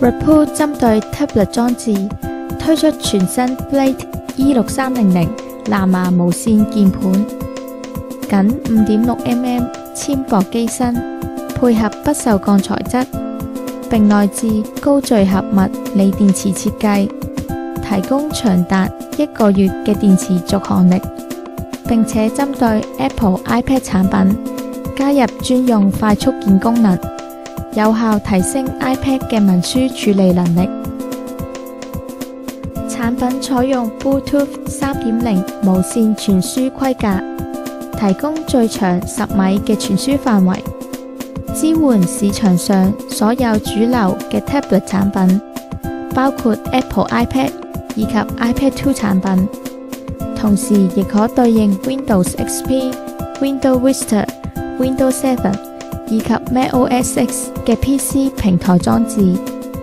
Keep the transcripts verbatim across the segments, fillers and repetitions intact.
Rapport 針對 tablet 裝置推出全新 Blade E 六三零零藍牙無線鍵盤，僅 五點六毫米纖薄機身，配合不鏽鋼材質，並內置高聚合物鋰電池設計，提供長達一個月嘅電池續航力，並且針對 Apple iPad 產品加入專用快速鍵功能，有效提升 iPad 嘅文書處理能力。產品採用 Bluetooth 三點零 無線傳輸規格，提供最長十米嘅傳輸範圍，支援市場上所有主流嘅 tablet 產品，包括 Apple iPad 以及 iPad Two 產品，同時亦可對應 Windows X P、Windows Vista、Windows Seven 以及 macOS X 嘅 P C 平台裝置。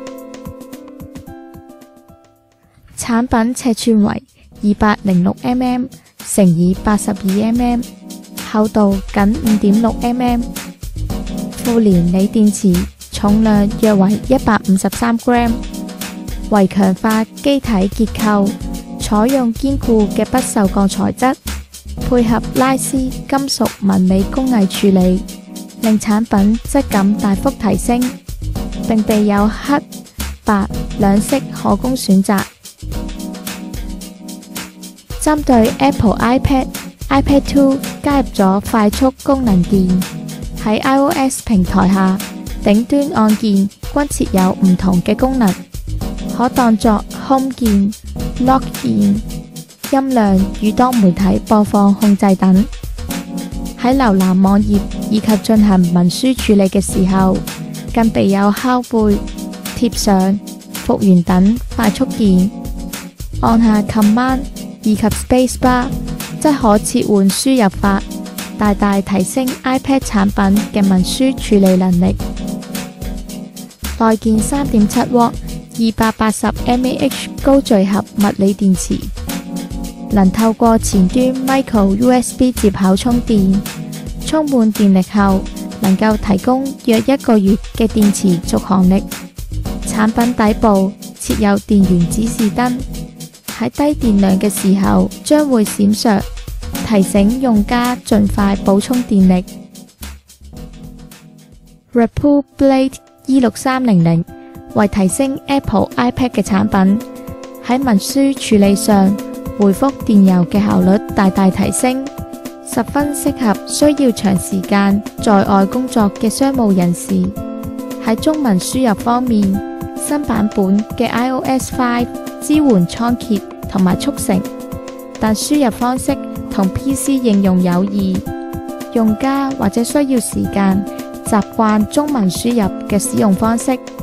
產品尺寸為二百零六毫米乘以八十二毫米，厚度僅五點六毫米，附連鋰電池重量約為一百五十三 gram， 為強化機體結構，採用堅固嘅不鏽鋼材質，配合拉絲金屬紋理工藝處理，令產品質感大幅提升，並備有黑白兩色可供選擇。針對 Apple iPad、iPad Two 加入咗快速功能鍵，喺 iOS 平台下，頂端按鍵均設有唔同嘅功能，可當作 Home 鍵、Lock 鍵、音量與多媒體播放控制等。喺瀏覽網頁以及進行文書處理嘅時候，更備有拷貝、貼上、復原等快速鍵，按下 Command 以及 Spacebar 則可切換輸入法，大大提升 iPad 產品嘅文書處理能力。內建 三點七瓦二百八十 milliamp 高聚合物鋰電池，能透過前端 Micro U S B 接口充電，充滿電力後能夠提供約一個月嘅電池續航力。產品底部設有電源指示燈，喺低電量嘅時候將會閃爍，提醒用家盡快補充電力。Rapport Blade E 六三零零為提升 Apple iPad 嘅產品，喺文書處理上回覆電郵嘅效率大大提升，十分適合需要長時間在外工作嘅商務人士。喺中文輸入方面，新版本嘅 iOS 五支援倉頡同埋速成，但輸入方式同 P C 應用有異，用家或者需要時間習慣中文輸入嘅使用方式。